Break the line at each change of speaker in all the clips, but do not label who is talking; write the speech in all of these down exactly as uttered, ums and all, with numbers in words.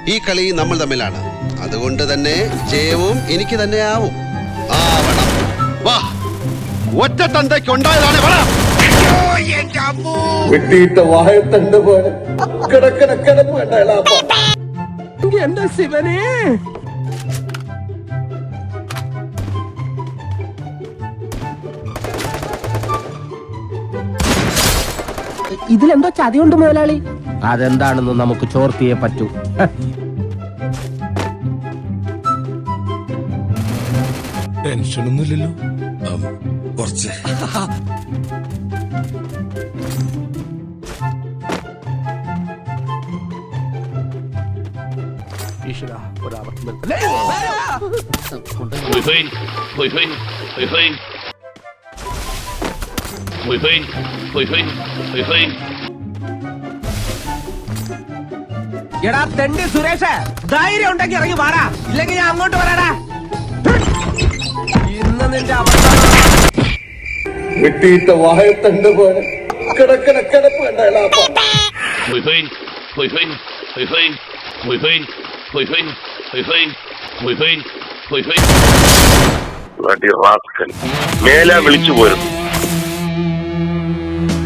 ഈ കളി നമ്മൾ തമ്മിലാണ്. അതുകൊണ്ട് തന്നെ ജയവും എനിക്ക് തന്നെ ആവും. ആവണം. വാ, ഒറ്റ തന്തയ്ക്കുണ്ടായതാണ്.
വെട്ടിയിട്ട വാഴത്തണ്ട് പോലെ കിടക്കണ കിടപ്പ്
എന്റെ ശിവനെ. ഇതിലെന്തോ ചതിയുണ്ട് മുതലാളി. അതെന്താണെന്ന് നമുക്ക് ചോർത്തിയേ പറ്റൂ.
ടെൻഷനൊന്നുമില്ലല്ലോ? കുറച്ച്
എടാ തെണ്ടി സുരേഷ്, ധൈര്യം ഉണ്ടെങ്കിൽ ഇറങ്ങി വാടാ, ഇല്ലെങ്കിൽ ഞാൻ അങ്ങോട്ട് വരാടാ. ഇന്ന് നിന്റെ അവസാനം.
വെട്ടിയിട്ട വാഴത്തണ്ട് പോലെ കിടക്കണ കിടപ്പ്
മേല വിളിച്ചു പോരും.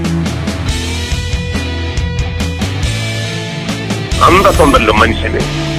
അന്തസ്സുണ്ടല്ലോ മനുഷ്യന്.